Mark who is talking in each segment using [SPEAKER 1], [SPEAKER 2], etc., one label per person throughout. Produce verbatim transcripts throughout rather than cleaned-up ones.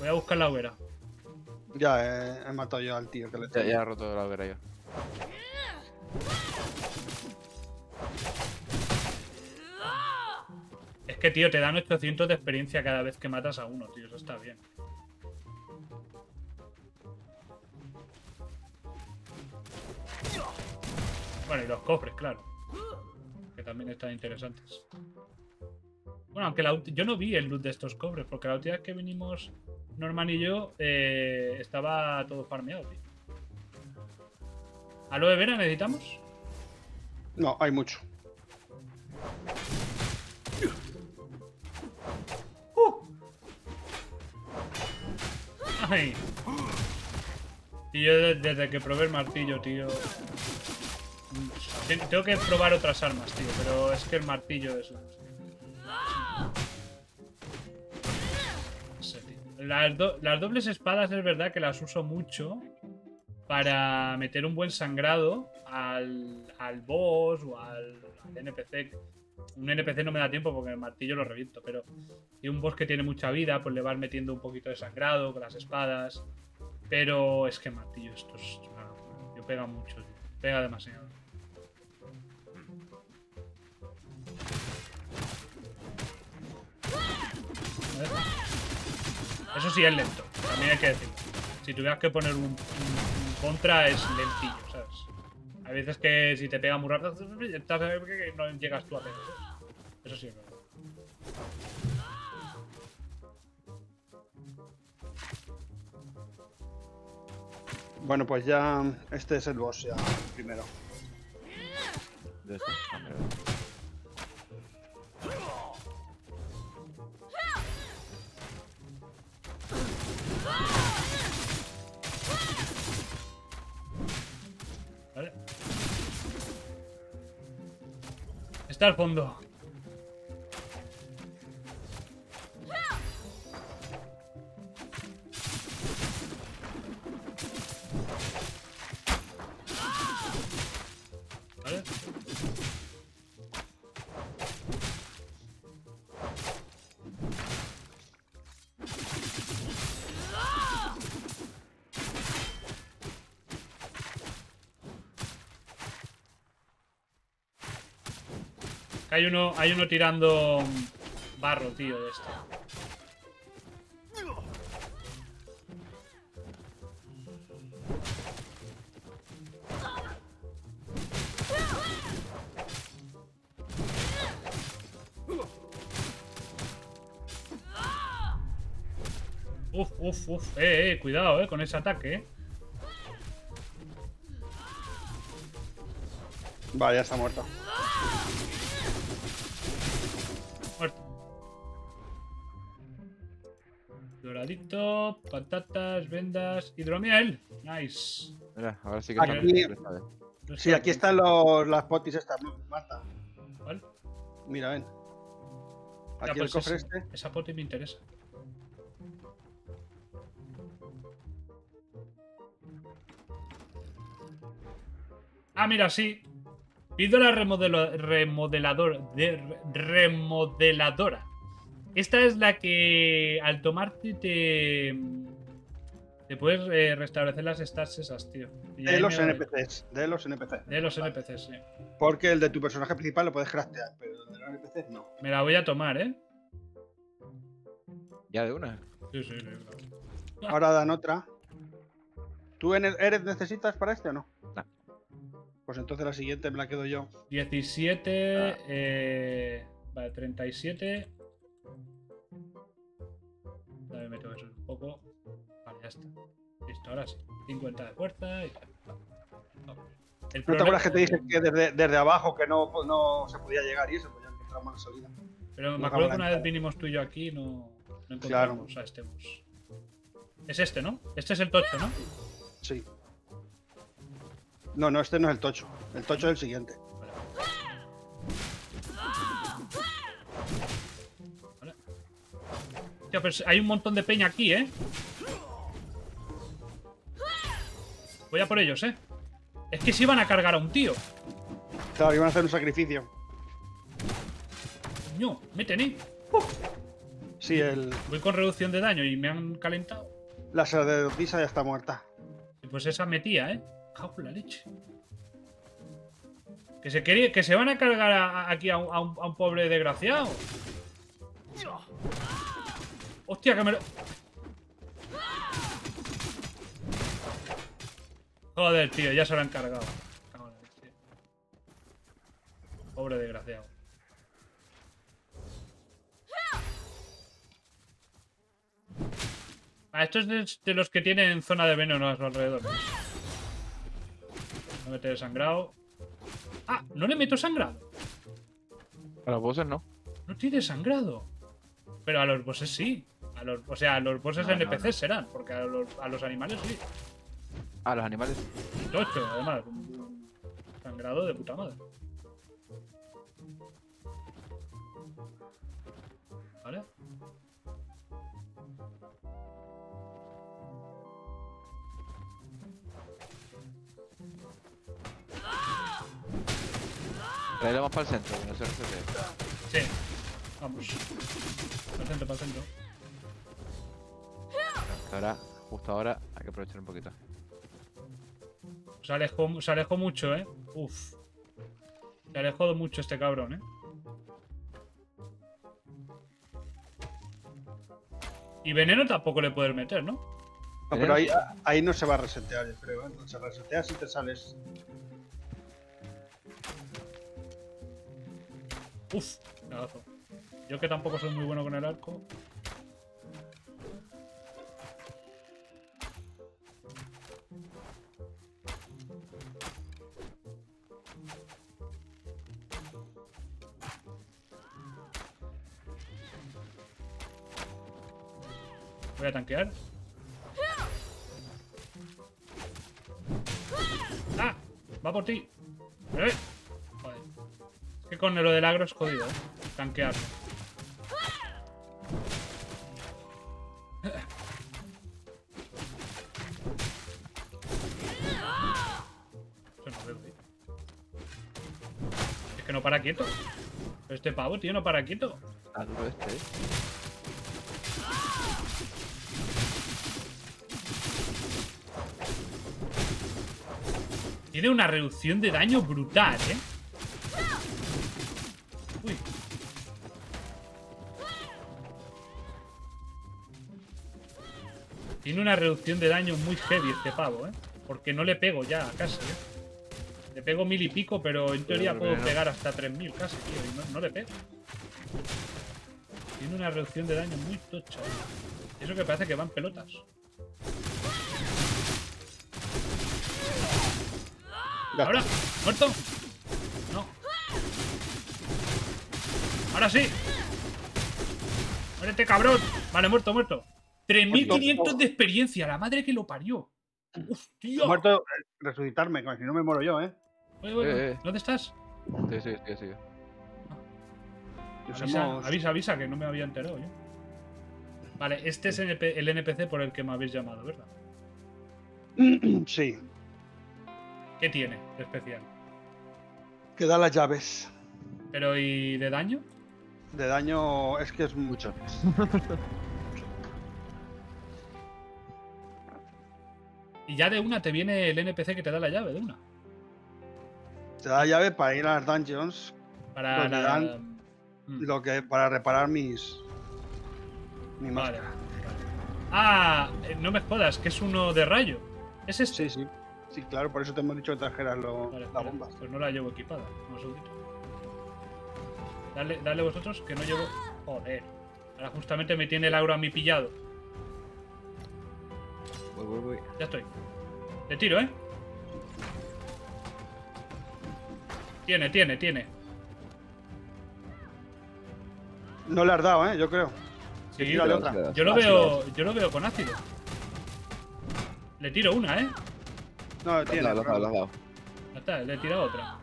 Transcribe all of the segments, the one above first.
[SPEAKER 1] Voy a buscar la hoguera.
[SPEAKER 2] Ya, he, he matado yo al tío que le
[SPEAKER 3] Ya, ya he roto la hoguera yo.
[SPEAKER 1] Es que, tío, te dan ochocientos de experiencia cada vez que matas a uno, tío. Eso está bien. Bueno, y los cofres, claro. Que también están interesantes. Bueno, aunque la, yo no vi el loot de estos cofres, porque la última vez que vinimos Norman y yo, eh, estaba todo farmeado, tío. ¿Aloe vera necesitamos?
[SPEAKER 2] No, hay mucho.
[SPEAKER 1] ¡Uh! ¡Ay! Y yo desde que probé el martillo, tío... Tengo que probar otras armas, tío, pero es que el martillo es... No sé, tío. Las, do... las dobles espadas es verdad que las uso mucho para meter un buen sangrado al, al boss o al, al N P C. Un N P C no me da tiempo porque el martillo lo reviento, pero y un boss que tiene mucha vida, pues le vas metiendo un poquito de sangrado con las espadas. Pero es que el martillo esto es una locura. Yo pega mucho, tío. Pega demasiado. Eso sí es lento, también hay que decirlo. Si tuvieras que poner un, un, un contra es lentillo, ¿sabes? Hay veces que si te pega muy rápido, no llegas tú a pegar. Eso sí es verdad.
[SPEAKER 2] Bueno, pues ya este es el boss ya primero.
[SPEAKER 3] ¿De este? Ah, mira.
[SPEAKER 1] Vale. Está al fondo. Vale. Hay uno, hay uno tirando barro, tío, de este. Uf, uf, uf. Eh, eh, cuidado, eh, con ese ataque, eh.
[SPEAKER 2] Vale, ya está muerto.
[SPEAKER 1] Muerto. Doradito, patatas, vendas, hidromiel. Nice.
[SPEAKER 3] Mira, ahora sí que
[SPEAKER 2] Aquí-
[SPEAKER 3] está bien.
[SPEAKER 2] Sí, aquí están los, las potis estas, Marta.
[SPEAKER 1] ¿Cuál?
[SPEAKER 2] Mira, ven.
[SPEAKER 1] Ya,
[SPEAKER 2] Aquí
[SPEAKER 1] pues
[SPEAKER 2] el cofre
[SPEAKER 1] ese-
[SPEAKER 2] este.
[SPEAKER 1] Esa poti me interesa. Ah, mira, sí. Píldora remodelo, remodelador, de, remodeladora. Esta es la que al tomarte te... Te puedes eh, restablecer las stats esas, tío. Y ahí
[SPEAKER 2] De los
[SPEAKER 1] me-
[SPEAKER 2] N P Cs. De los N P Cs.
[SPEAKER 1] De los N P Cs, sí.
[SPEAKER 2] Porque el de tu personaje principal lo puedes craftear, pero el de los N P Cs no.
[SPEAKER 1] Me la voy a tomar, ¿eh?
[SPEAKER 3] Ya de una.
[SPEAKER 1] Sí, sí, sí. Claro.
[SPEAKER 2] Ahora dan otra. ¿Tú eres necesitas para este o no?
[SPEAKER 3] No.
[SPEAKER 2] Pues entonces la siguiente me la quedo yo.
[SPEAKER 1] diecisiete...
[SPEAKER 3] Ah.
[SPEAKER 1] Eh, vale, treinta y siete... Dame, me tengo que subir un poco. Vale, ya está. Listo, ahora sí. cincuenta de fuerza y tal. Vamos. El
[SPEAKER 2] ¿No te
[SPEAKER 1] problema-
[SPEAKER 2] acuerdas que te dije que desde, desde abajo que no, no se podía llegar y eso? Pues ya encontramos la salida.
[SPEAKER 1] Pero me
[SPEAKER 2] no
[SPEAKER 1] acuerdo
[SPEAKER 2] acabo
[SPEAKER 1] que una
[SPEAKER 2] la
[SPEAKER 1] vez
[SPEAKER 2] entrada.
[SPEAKER 1] vinimos tú y yo aquí no, no
[SPEAKER 2] Claro.
[SPEAKER 1] encontramos a este boss. Es este, ¿no? Este es el tocho, ¿no?
[SPEAKER 2] Sí. No, no, este no es el tocho. El tocho es el siguiente.
[SPEAKER 1] Vale. Vale. Tío, pero hay un montón de peña aquí, ¿eh? Voy a por ellos, ¿eh? Es que se iban a cargar a un tío.
[SPEAKER 2] Claro, iban a hacer un sacrificio.
[SPEAKER 1] No, meten, ¿eh?
[SPEAKER 2] Sí, el,
[SPEAKER 1] Voy con reducción de daño y me han calentado.
[SPEAKER 2] la sacerdotisa ya está muerta.
[SPEAKER 1] Pues esa metía, ¿eh? Cago en la leche. Que se, quería, que se van a cargar a- a- aquí a un, a un- a un pobre desgraciado. Hostia, que me lo... Joder, tío, ya se lo han cargado. Cago en la leche. Pobre desgraciado. Ah, esto es de, de los que tienen zona de veneno a su alrededor. No meter sangrado. Ah, no le meto sangrado.
[SPEAKER 3] A los bosses no.
[SPEAKER 1] No tiene sangrado. Pero a los bosses sí. A los, o sea, a los bosses
[SPEAKER 3] No,
[SPEAKER 1] N P C
[SPEAKER 3] no, no.
[SPEAKER 1] serán, porque a los, a los animales sí.
[SPEAKER 3] Ah, los animales.
[SPEAKER 1] Tocho, además. un Sangrado de puta madre. ¿Vale?
[SPEAKER 3] Traeremos para el centro, que no se resete.
[SPEAKER 1] Sí. Vamos. Para el centro, para el centro.
[SPEAKER 3] Ahora, justo ahora, hay que aprovechar un poquito.
[SPEAKER 1] Se alejó, se alejó mucho, ¿eh? Uf. Se alejó mucho este cabrón, ¿eh? Y veneno tampoco le puedes meter, ¿no?
[SPEAKER 2] No, pero ahí, ahí no se va a resetear, yo creo. ¿eh? No se resetea si te sales.
[SPEAKER 1] Uf, cagazo. Yo que tampoco soy muy bueno con el arco. Voy a tanquear. ¡Ah! Va por ti. ¿Eh? Joder. Es que con lo del agro es jodido, ¿eh? Tanquear. Eso no veo, tío. Es que no para quieto. Pero este pavo, tío, no para quieto.
[SPEAKER 3] Ah, duro este, eh.
[SPEAKER 1] Tiene una reducción de daño brutal, ¿eh? Uy. Tiene una reducción de daño muy heavy este pavo, ¿eh? Porque no le pego ya, casi, ¿eh? Le pego mil y pico, pero en teoría puedo pegar hasta tres mil casi, tío. Y no, no le pego. Tiene una reducción de daño muy tocha, ¿eh? Eso que parece que van pelotas.
[SPEAKER 2] Ya
[SPEAKER 1] ¿Ahora?
[SPEAKER 2] está.
[SPEAKER 1] ¿Muerto? No. ¡Ahora sí! ¡Muérete, cabrón! Vale, muerto, muerto. tres mil quinientos de experiencia, la madre que lo parió. ¡Hostia!
[SPEAKER 2] He muerto eh, resucitarme, como si no me muero yo, ¿eh?
[SPEAKER 1] Oye, oye,
[SPEAKER 3] Eh, eh.
[SPEAKER 1] ¿dónde estás?
[SPEAKER 3] Sí, sí, sí, sí.
[SPEAKER 2] Nos
[SPEAKER 1] Avisa,
[SPEAKER 2] hemos-
[SPEAKER 1] avisa, avisa, que no me había enterado yo. Vale, este es N P el N P C por el que me habéis llamado, ¿verdad?
[SPEAKER 2] Sí,
[SPEAKER 1] ¿Qué tiene de especial?
[SPEAKER 2] que da las llaves.
[SPEAKER 1] ¿Pero y de daño?
[SPEAKER 2] De daño es que es mucho.
[SPEAKER 1] Y ya de una te viene el N P C que te da la llave, de una.
[SPEAKER 2] Te da llave para ir a las dungeons,
[SPEAKER 1] Para
[SPEAKER 2] Pues me
[SPEAKER 1] la...
[SPEAKER 2] dan-
[SPEAKER 1] Mm,
[SPEAKER 2] lo que para reparar mis mi
[SPEAKER 1] Vale.
[SPEAKER 2] máscara.
[SPEAKER 1] Ah, eh, no me jodas, que es uno de rayo. ¿Es este?
[SPEAKER 2] Sí, sí. Sí, claro, por eso te hemos dicho que trajeras lo-
[SPEAKER 1] Vale,
[SPEAKER 2] la
[SPEAKER 1] espera,
[SPEAKER 2] bomba.
[SPEAKER 1] pues no la llevo equipada. Un segundito. Dale, dale vosotros, que no llevo... Joder. Ahora justamente me tiene el aura a mí pillado.
[SPEAKER 3] Voy, voy, voy.
[SPEAKER 1] Ya estoy. Te tiro, ¿eh? Tiene, tiene, tiene.
[SPEAKER 2] No le has dado, ¿eh? Yo creo.
[SPEAKER 1] Sí,
[SPEAKER 2] tírale otra.
[SPEAKER 1] yo lo
[SPEAKER 2] Ah, sí,
[SPEAKER 1] veo, yo lo veo con ácido. Le tiro una, ¿eh?
[SPEAKER 2] No,
[SPEAKER 3] Lo has
[SPEAKER 2] tiene.
[SPEAKER 3] dado, lo has dado, lo has dado.
[SPEAKER 1] Ya está, le he tirado otra.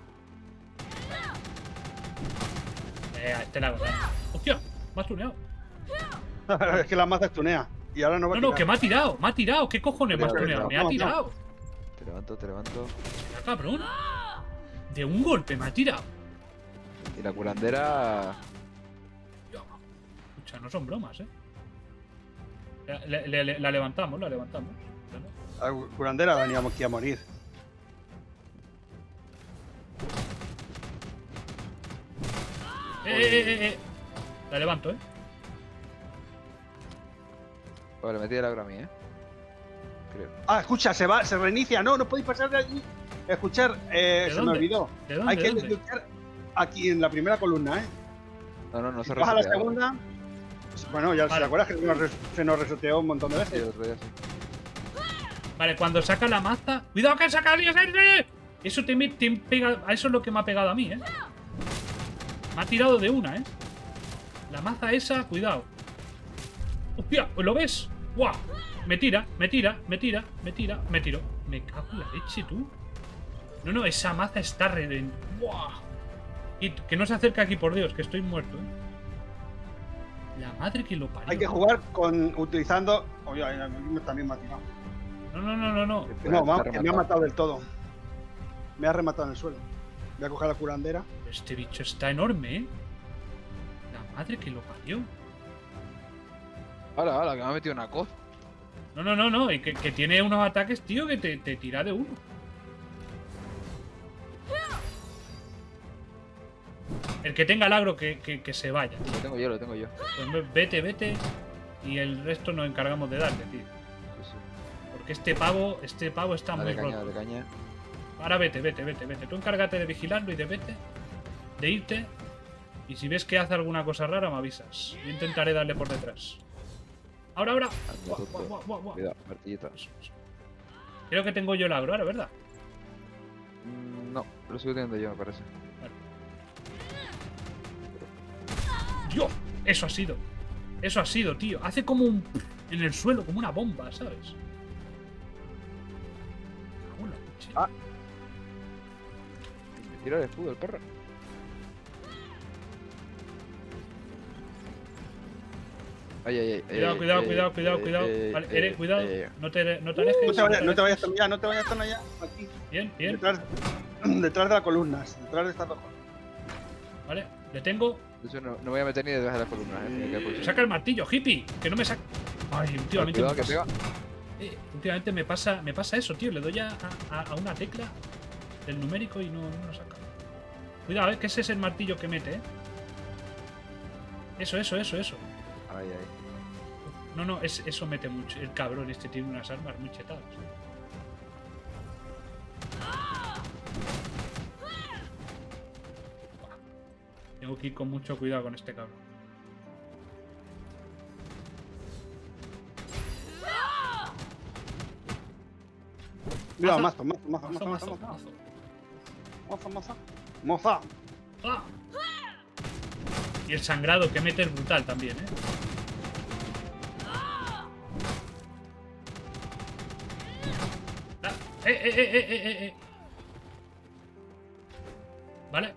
[SPEAKER 1] Eh, a este la hago. ¡Hostia! Me has tuneado.
[SPEAKER 2] es que la maza tunea. Y ahora no va
[SPEAKER 1] No,
[SPEAKER 2] a
[SPEAKER 1] no,
[SPEAKER 2] tirar.
[SPEAKER 1] que me ha tirado, me ha tirado. ¿Qué cojones me has
[SPEAKER 3] Vale,
[SPEAKER 1] tuneado?
[SPEAKER 3] vale,
[SPEAKER 1] Me ha
[SPEAKER 2] no, no.
[SPEAKER 1] tirado.
[SPEAKER 3] Te levanto, te levanto.
[SPEAKER 1] Mira, cabrón. De un golpe me ha tirado.
[SPEAKER 3] Y la curandera.
[SPEAKER 1] Escucha, no son bromas, ¿eh? Le- le- le- la levantamos, la levantamos.
[SPEAKER 2] La curandera veníamos aquí a morir.
[SPEAKER 1] Eh, eh, eh, eh. La levanto, ¿eh?
[SPEAKER 3] Vale, me tira el agro a mí, ¿eh? Creo.
[SPEAKER 2] Ah, escucha, se va, se reinicia. No, no podéis pasar de allí. Escuchar, eh,
[SPEAKER 1] ¿De
[SPEAKER 2] se
[SPEAKER 1] dónde?
[SPEAKER 2] me olvidó.
[SPEAKER 1] ¿De dónde?
[SPEAKER 2] Hay que
[SPEAKER 1] ¿De dónde?
[SPEAKER 2] luchar aquí en la primera columna, ¿eh?
[SPEAKER 3] No, no, no se
[SPEAKER 2] Baja la
[SPEAKER 3] resetea.
[SPEAKER 2] segunda. Bueno, ya
[SPEAKER 1] Vale.
[SPEAKER 2] se acuerdas que se nos, res- se nos reseteó un montón de
[SPEAKER 3] Sí,
[SPEAKER 2] veces.
[SPEAKER 3] el otro día sí.
[SPEAKER 1] Vale, cuando saca la maza. ¡Cuidado que saca el ¡eh! Eso te, me- te pega. A eso es lo que me ha pegado a mí, ¿eh? Me ha tirado de una, ¿eh? La maza esa, cuidado. ¡Hostia! ¿Lo ves? ¡Guau! Me tira, me tira, me tira, me tira, me tiro. Me cago en la leche, tú. No, no, esa maza está revent... ¡Guau! Y que no se acerque aquí, por Dios, que estoy muerto, ¿eh? La madre que lo parió.
[SPEAKER 2] Hay que jugar con utilizando. Oye, a mí también me ha tirado.
[SPEAKER 1] No, no, no, no, no.
[SPEAKER 2] No,
[SPEAKER 3] Está
[SPEAKER 2] ma- que me ha
[SPEAKER 3] rematado.
[SPEAKER 2] matado del todo. Me ha rematado en el suelo. Voy a coger la curandera.
[SPEAKER 1] Este bicho está enorme, ¿eh? La madre que lo parió.
[SPEAKER 3] Hala, hala, que me ha metido una cosa.
[SPEAKER 1] No, no, no, no. Y que, que tiene unos ataques, tío, que te, te tira de uno. El que tenga el agro, que, que, que se vaya, tío.
[SPEAKER 3] Lo tengo yo, lo tengo yo.
[SPEAKER 1] Pues vete, vete. Y el resto nos encargamos de darle, tío.
[SPEAKER 3] Sí, sí.
[SPEAKER 1] Porque este pavo, este pavo está
[SPEAKER 3] Dale
[SPEAKER 1] muy
[SPEAKER 3] caña,
[SPEAKER 1] roto.
[SPEAKER 3] dale caña.
[SPEAKER 1] Ahora vete, vete, vete, vete. Tú encárgate de vigilarlo y de vete. De irte. Y si ves que hace alguna cosa rara, me avisas. Yo intentaré darle por detrás. Ahora, ahora.
[SPEAKER 3] Anda,
[SPEAKER 1] Guau,
[SPEAKER 3] tonto.
[SPEAKER 1] guau, guau, guau, guau.
[SPEAKER 3] Cuidado, martillito.
[SPEAKER 1] Eso, eso. Creo que tengo yo el agro ahora, ¿verdad?
[SPEAKER 3] Mm, No, lo sigo teniendo yo, me parece.
[SPEAKER 1] ¡Dios! Eso ha sido. Eso ha sido, tío. Hace como un... En el suelo, como una bomba, ¿sabes? Cago en la leche.
[SPEAKER 2] Ah.
[SPEAKER 3] Me tira el escudo, el perro. Ay, ay, ay.
[SPEAKER 1] Cuidado,
[SPEAKER 3] eh,
[SPEAKER 1] cuidado,
[SPEAKER 3] eh,
[SPEAKER 1] cuidado, cuidado,
[SPEAKER 3] eh,
[SPEAKER 1] cuidado.
[SPEAKER 3] eh,
[SPEAKER 1] Vale,
[SPEAKER 3] eh,
[SPEAKER 1] Ere, cuidado.
[SPEAKER 3] eh,
[SPEAKER 1] No te, no te alejes.
[SPEAKER 2] No te vayas, no te vayas
[SPEAKER 1] alejes.
[SPEAKER 2] tan allá, no te vayas tan allá. Aquí.
[SPEAKER 1] Bien, bien.
[SPEAKER 2] Detrás, detrás de las columnas. Detrás de estas dos columnas.
[SPEAKER 1] Vale, le tengo.
[SPEAKER 3] De hecho, no, no voy a meter ni detrás de las columnas, eh. me quedo por eso.
[SPEAKER 1] Saca el martillo, hippie. Que no me saca. Ay, últimamente.
[SPEAKER 3] Cuidado
[SPEAKER 1] me
[SPEAKER 3] que
[SPEAKER 1] pasa,
[SPEAKER 3] pega.
[SPEAKER 1] eh, últimamente me pasa, me pasa eso, tío. Le doy a, a, a una tecla del numérico y no, no lo saca. Cuidado, eh, que ese es el martillo que mete, eh. Eso, eso, eso, eso.
[SPEAKER 3] Ay, ay.
[SPEAKER 1] No, no, es, eso mete mucho. El cabrón este tiene unas armas muy chetadas. Tengo que ir con mucho cuidado con este cabrón.
[SPEAKER 2] Mira,
[SPEAKER 1] Mazo.
[SPEAKER 2] mazo, mazo, mazo,
[SPEAKER 1] Mazo,
[SPEAKER 2] mazo,
[SPEAKER 1] mazo,
[SPEAKER 2] mazo,
[SPEAKER 1] mazo.
[SPEAKER 2] mazo, mazo. Moza.
[SPEAKER 1] ¡Ah! Y el sangrado que mete es brutal también, ¿eh? Ah, ¡Eh, eh, eh, eh, eh, eh! Vale.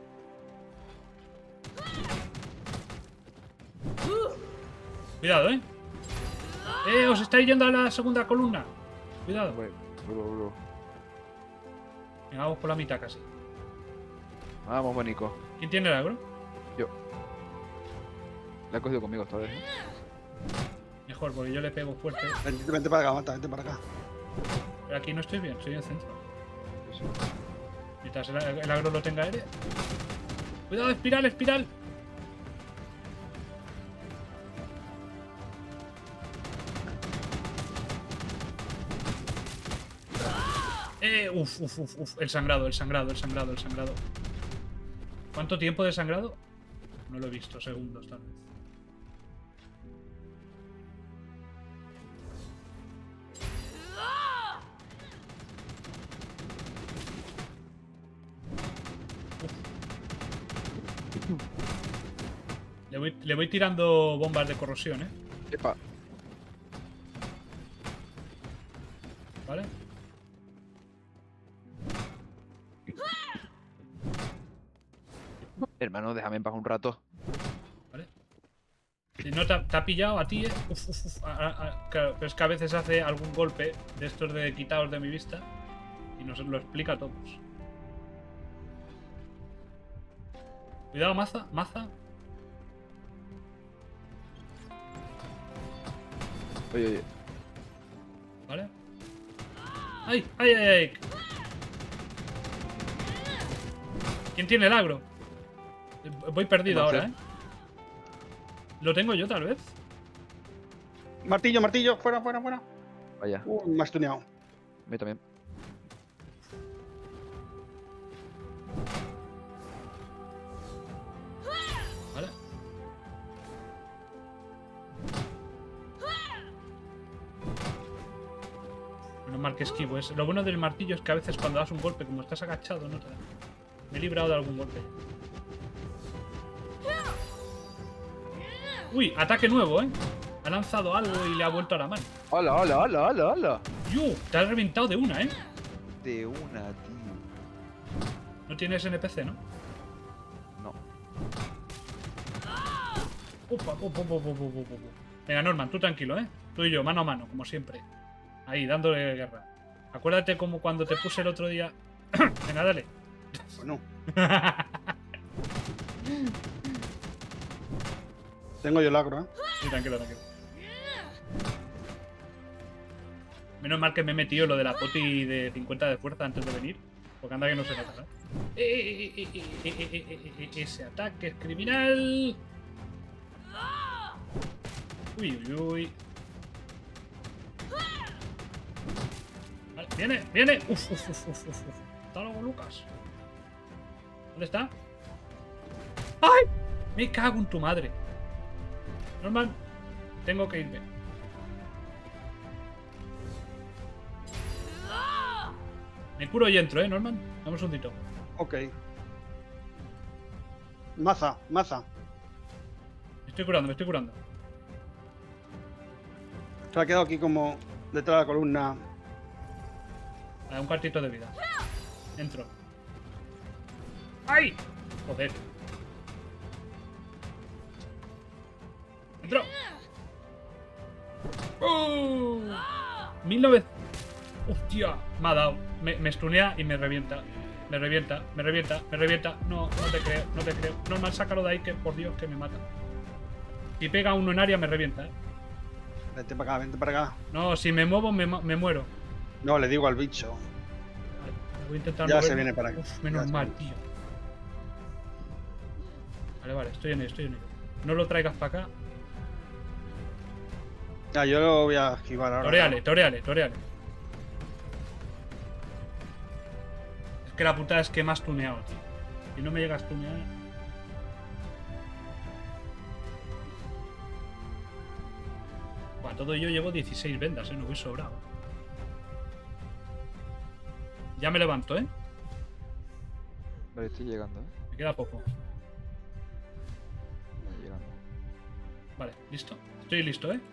[SPEAKER 1] Cuidado, ¿eh? ¡Eh! Os estáis yendo a la segunda columna. Cuidado.
[SPEAKER 3] Voy, vuelvo, vuelvo.
[SPEAKER 1] Venga, vamos por la mitad casi.
[SPEAKER 3] Vamos, Bonico.
[SPEAKER 1] ¿Quién tiene el agro?
[SPEAKER 3] Yo. La he cogido conmigo esta vez, ¿eh?
[SPEAKER 1] Mejor, porque yo le pego fuerte.
[SPEAKER 2] Vente, vente para acá, Mata, vente para acá.
[SPEAKER 1] Pero aquí no estoy bien, estoy en el centro.
[SPEAKER 3] Sí, sí.
[SPEAKER 1] Mientras el, el agro lo tenga aire. Cuidado, espiral, espiral. Eh, uf, uf, uf, uf. El sangrado, el sangrado, el sangrado, el sangrado. ¿Cuánto tiempo de sangrado? No lo he visto, segundos tal vez. Le voy, le voy tirando bombas de corrosión, ¿eh?
[SPEAKER 3] Epa.
[SPEAKER 1] ¿Vale?
[SPEAKER 3] Hermano, déjame en paz un rato.
[SPEAKER 1] ¿Vale? Si no te ha, te ha pillado a ti, ¿eh? Uf, uf, uf. A- a- a- claro, pero es que a veces hace algún golpe de estos de quitados de mi vista y nos lo explica a todos. Cuidado, maza, maza.
[SPEAKER 3] Oye, oye.
[SPEAKER 1] ¿Vale? ¡Ay, ay, ay, ay! ¿Quién tiene el agro? Voy perdido
[SPEAKER 3] No sé.
[SPEAKER 1] ahora, ¿eh? Lo tengo yo, tal vez.
[SPEAKER 2] Martillo, martillo, fuera, fuera, fuera.
[SPEAKER 3] Vaya,
[SPEAKER 2] Uh, me has tuneado.
[SPEAKER 3] a mí también.
[SPEAKER 1] Vale. Menos mal que esquivo. Es... Lo bueno del martillo es que a veces cuando das un golpe, como estás agachado, no te da. Me he librado de algún golpe. Uy, ataque nuevo, ¿eh? Ha lanzado algo y le ha vuelto a la mano.
[SPEAKER 3] Hola, hola, hola, hola, hola.
[SPEAKER 1] ¡Yu! Te has reventado de una, ¿eh?
[SPEAKER 3] De una, tío.
[SPEAKER 1] No tienes N P C, ¿no?
[SPEAKER 3] No.
[SPEAKER 1] Upa, upa, upa, upa, upa, upa. Venga, Norman, tú tranquilo, ¿eh? Tú y yo, mano a mano, como siempre. Ahí, dándole guerra. Acuérdate como cuando te puse el otro día... Venga, dale.
[SPEAKER 2] Bueno. Tengo yo el agro, ¿eh?
[SPEAKER 1] Sí, tranquilo, tranquilo. Menos mal que me he metido lo de la poti de cincuenta de fuerza antes de venir. Porque anda que no se nota, ¿no? Eh, eh, eh, eh, eh, eh, eh, eh, ese ataque es criminal. Uy, uy, uy. Vale, viene, viene. Uf, uf, uf, uf, uf, uf. Hasta luego, Lucas. ¿Dónde está? ¡Ay! Me cago en tu madre. Norman, tengo que irme. Me curo y entro, ¿eh, Norman? Dame un segundito.
[SPEAKER 2] Ok. Maza, maza.
[SPEAKER 1] Me estoy curando, me estoy curando.
[SPEAKER 2] Se ha quedado aquí como detrás de la columna.
[SPEAKER 1] Vale, un cuartito de vida. Entro. ¡Ay! Joder. Entro. ¡Oh! mil novecientos. Hostia, me ha dado. Me, me stunea y me revienta. Me revienta, me revienta, me revienta. No, no te creo, no te creo. Normal, sácalo de ahí, que por Dios que me mata. Si pega uno en área, me revienta, ¿eh?
[SPEAKER 2] Vente para acá, vente para acá.
[SPEAKER 1] No, si me muevo, me, me muero.
[SPEAKER 2] No, le digo al bicho.
[SPEAKER 1] Vale, voy a intentar
[SPEAKER 2] Ya
[SPEAKER 1] moverme.
[SPEAKER 2] se viene para acá.
[SPEAKER 1] Uf, menos
[SPEAKER 2] Ya se
[SPEAKER 1] mal,
[SPEAKER 2] viene.
[SPEAKER 1] tío. Vale, vale, estoy en ello, estoy en ello. No lo traigas para acá.
[SPEAKER 2] Ya, yo lo voy a esquivar ahora.
[SPEAKER 1] Toreale, toreale, toreale. Es que la putada es que me has tuneado, tío. Si no me llegas a tunear. Buah, todo yo llevo dieciséis vendas, eh. No voy sobrado. Ya me levanto, eh.
[SPEAKER 3] Vale, estoy llegando, ¿eh?
[SPEAKER 1] Me queda poco.
[SPEAKER 3] Vale, llegando.
[SPEAKER 1] Vale, listo. Estoy listo, eh.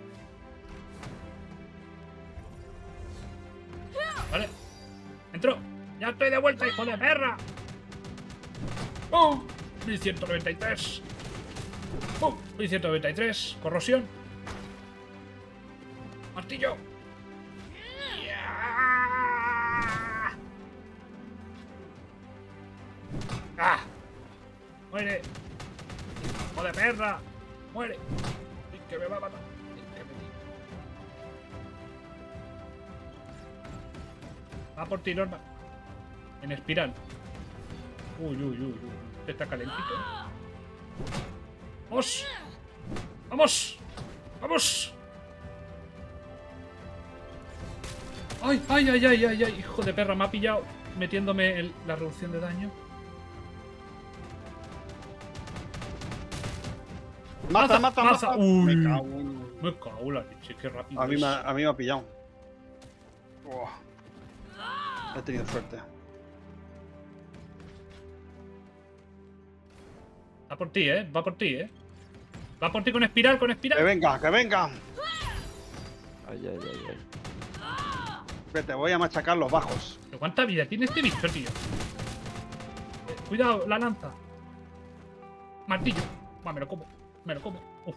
[SPEAKER 1] Vale. Entro. Ya estoy de vuelta, hijo de perra. ¡Oh! mil ciento noventa y tres. ¡Oh! mil ciento noventa y tres. Corrosión. Martillo. Ya. ¡Ah! ¡Muere! ¡Hijo de perra! ¡Muere! ¡Y que me va a matar! ¡Y que me tira! Va por ti, Norma. En espiral. Uy, uy, uy, uy. Está calentito, ¿eh? ¡Vamos! ¡Vamos! ¡Vamos! ¡Ay, ay, ay, ay, ay, ay! Hijo de perra, me ha pillado metiéndome el- la reducción de daño.
[SPEAKER 2] Maza,
[SPEAKER 1] Maza,
[SPEAKER 2] maza, maza.
[SPEAKER 1] maza. Uy.
[SPEAKER 2] Me cago en-
[SPEAKER 1] Me cago en la leche, qué rápido.
[SPEAKER 2] A mí,
[SPEAKER 1] es.
[SPEAKER 2] me, ha- a mí me ha pillado. Buah. He tenido suerte.
[SPEAKER 1] Va por ti, ¿eh? Va por ti, ¿eh? Va por ti con espiral, con
[SPEAKER 2] Que
[SPEAKER 1] espiral.
[SPEAKER 2] venga, que venga.
[SPEAKER 3] Ay, ay, ay, ay.
[SPEAKER 2] Vete, voy a machacar los bajos.
[SPEAKER 1] ¿Pero cuánta vida tiene este bicho, tío? Eh, cuidado, la lanza. Martillo. Va, me lo como. Me lo como. Uf.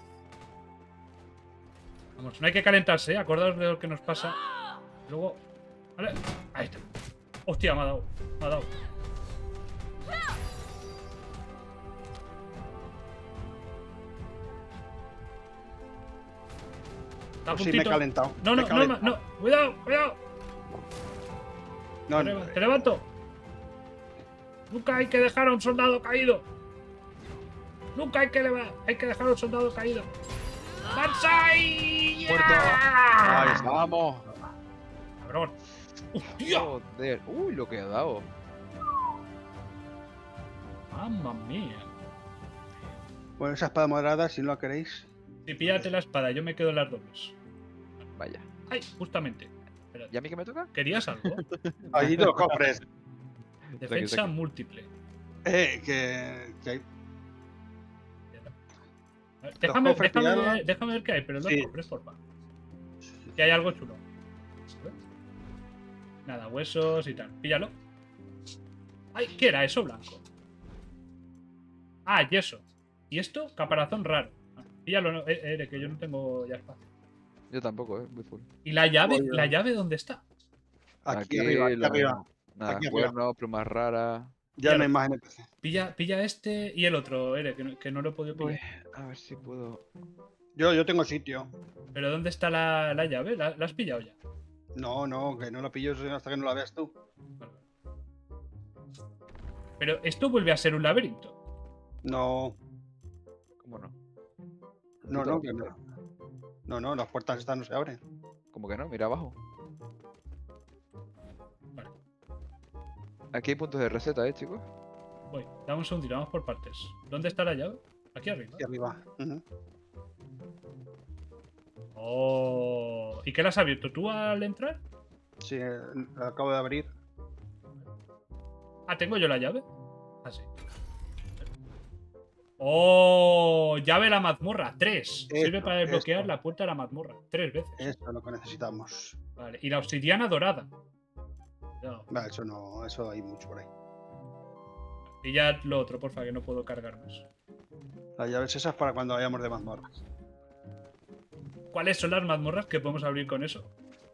[SPEAKER 1] Vamos, no hay que calentarse, ¿eh? Acordaos de lo que nos pasa. Luego... Vale. Ahí está. Hostia, me ha dado. Me ha dado. Está a
[SPEAKER 2] Pues sí, me he
[SPEAKER 1] puntito.
[SPEAKER 2] calentado.
[SPEAKER 1] No,
[SPEAKER 2] me
[SPEAKER 1] no,
[SPEAKER 2] he
[SPEAKER 1] no, no,
[SPEAKER 2] calentado.
[SPEAKER 1] no. Cuidado, cuidado.
[SPEAKER 2] No,
[SPEAKER 1] Te,
[SPEAKER 2] no,
[SPEAKER 1] leva- te levanto. Nunca hay que dejar a un soldado caído. Nunca hay que, leva- hay que dejar a un soldado caído. ¡Banzai!
[SPEAKER 3] ¡Muerto!
[SPEAKER 2] Ahí está.
[SPEAKER 3] ¡Vamos!
[SPEAKER 1] Cabrón. ¡Hostia!
[SPEAKER 3] Joder. Uy, lo que ha dado.
[SPEAKER 1] ¡Mamma mía!
[SPEAKER 2] Bueno, esa espada morada, si no la queréis.
[SPEAKER 1] Si píllate la espada, yo me quedo en las dobles.
[SPEAKER 3] Vaya.
[SPEAKER 1] ¡Ay! Justamente. Espérate.
[SPEAKER 3] ¿Y a mí qué me toca?
[SPEAKER 1] ¿Querías algo?
[SPEAKER 2] Ahí dos cofres.
[SPEAKER 1] Defensa
[SPEAKER 3] tranqui.
[SPEAKER 1] múltiple.
[SPEAKER 2] Eh, que, que hay.
[SPEAKER 1] A ver, Déjame,
[SPEAKER 2] cofres
[SPEAKER 1] déjame,
[SPEAKER 2] pillados.
[SPEAKER 1] ver, déjame ver qué hay, pero los
[SPEAKER 2] Sí.
[SPEAKER 1] cofres, porfa. Que hay algo chulo. Nada, huesos y tal. Píllalo. ¡Ay! ¿Qué era eso blanco? Ah, yeso. ¿Y esto? Caparazón raro. Ah, píllalo, no, eh, eh, que yo no tengo ya espacio.
[SPEAKER 3] Yo tampoco, eh. Muy full.
[SPEAKER 1] ¿Y la llave?
[SPEAKER 2] Oye.
[SPEAKER 1] ¿La llave dónde está?
[SPEAKER 2] Aquí, arriba, aquí
[SPEAKER 3] lo-
[SPEAKER 2] arriba.
[SPEAKER 3] Nada,
[SPEAKER 2] Aquí arriba.
[SPEAKER 3] cuernos, plumas raras.
[SPEAKER 2] Ya
[SPEAKER 1] Ya
[SPEAKER 2] no hay
[SPEAKER 1] lo-
[SPEAKER 2] más N P C.
[SPEAKER 1] Pilla, pilla este y el otro, Ere, que no, que no lo he podido pillar.
[SPEAKER 3] Uy, a ver si puedo.
[SPEAKER 2] Yo, yo tengo sitio.
[SPEAKER 1] ¿Pero dónde está la, la llave? ¿La, la has pillado ya?
[SPEAKER 2] No, no, que no la pillo hasta que no la veas tú.
[SPEAKER 1] Pero esto vuelve a ser un laberinto.
[SPEAKER 2] No,
[SPEAKER 3] ¿Cómo no?
[SPEAKER 2] no, no, que no. No, no, las puertas estas no se abren.
[SPEAKER 3] ¿Cómo que no? Mira abajo.
[SPEAKER 1] Vale,
[SPEAKER 3] Aquí hay puntos de receta, eh, chicos.
[SPEAKER 1] voy. Dame un segundito, vamos por partes. ¿Dónde está la llave? Aquí arriba.
[SPEAKER 2] Aquí arriba. Ujú.
[SPEAKER 1] Oh. ¿Y qué la has abierto tú al entrar?
[SPEAKER 2] Sí, eh, la acabo de abrir.
[SPEAKER 1] Ah, ¿tengo yo la llave? Ah, sí. ¡Oh! Llave de la mazmorra. Tres. Sirve
[SPEAKER 2] Eso,
[SPEAKER 1] para desbloquear
[SPEAKER 2] eso.
[SPEAKER 1] la puerta de la mazmorra. Tres veces.
[SPEAKER 2] Eso es lo que necesitamos.
[SPEAKER 1] Vale. Y la obsidiana dorada. Cuidado.
[SPEAKER 2] Va, eso no, eso hay mucho por ahí.
[SPEAKER 1] Pillad lo otro, porfa, que no puedo cargar más.
[SPEAKER 2] Las llaves esas para cuando vayamos de mazmorras.
[SPEAKER 1] ¿Cuáles son las mazmorras que podemos abrir con eso?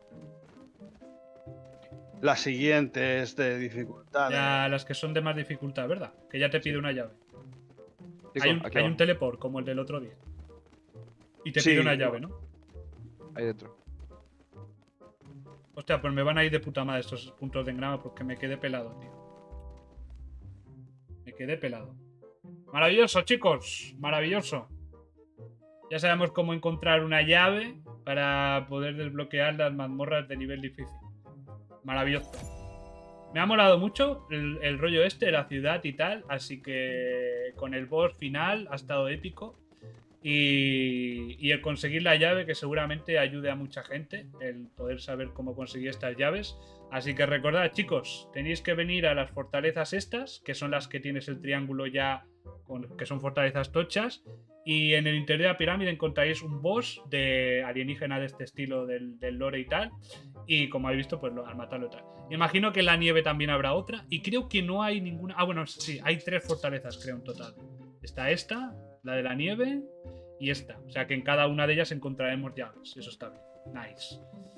[SPEAKER 2] Las siguientes de dificultad.
[SPEAKER 1] Ya las que son de más dificultad, ¿verdad? Que ya te pide una llave.
[SPEAKER 3] Chicos,
[SPEAKER 1] Hay un,
[SPEAKER 3] aquí
[SPEAKER 1] hay un
[SPEAKER 3] abajo,
[SPEAKER 1] teleport, como el del otro día. Y te
[SPEAKER 2] Sí,
[SPEAKER 1] pide una
[SPEAKER 2] no.
[SPEAKER 1] llave, ¿no?
[SPEAKER 3] ahí dentro.
[SPEAKER 1] Hostia, pues me van a ir de puta madre estos puntos de engrama porque me quedé pelado, tío. Me quedé pelado. Maravilloso, chicos. Maravilloso. Ya sabemos cómo encontrar una llave para poder desbloquear las mazmorras de nivel difícil. Maravilloso. Me ha molado mucho el, el rollo este de la ciudad y tal, así que con el boss final ha estado épico. Y, y el conseguir la llave, que seguramente ayude a mucha gente, el poder saber cómo conseguir estas llaves. Así que recordad, chicos, tenéis que venir a las fortalezas estas, que son las que tienes el triángulo ya, con, que son fortalezas tochas. Y en el interior de la pirámide encontraréis un boss de alienígena de este estilo del, del lore y tal. Y como habéis visto, pues lo, al matarlo y tal. Imagino que en la nieve también habrá otra. Y creo que no hay ninguna... Ah, bueno, sí, hay tres fortalezas, creo, en total. Está esta, la de la nieve y esta. O sea que en cada una de ellas encontraremos llaves. Eso está bien. Nice.